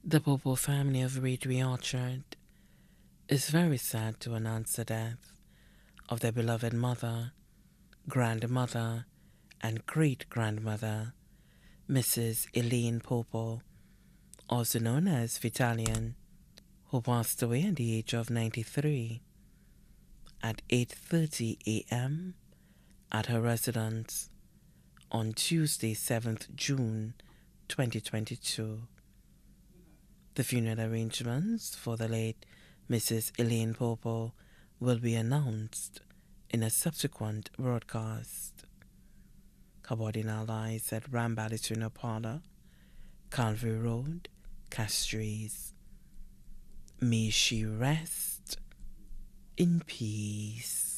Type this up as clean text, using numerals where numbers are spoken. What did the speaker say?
The Popo family of Reedry Orchard is very sad to announce the death of their beloved mother, grandmother, and great-grandmother, Mrs. Elaine Popo, also known as Vitalian, who passed away at the age of 93 at 8:30 a.m. at her residence on Tuesday, 7th June 2022. The funeral arrangements for the late Mrs. Elaine Popo will be announced in a subsequent broadcast. Her body now lies at Ramballi Funeral Parlor, Calvary Road, Castries. May she rest in peace.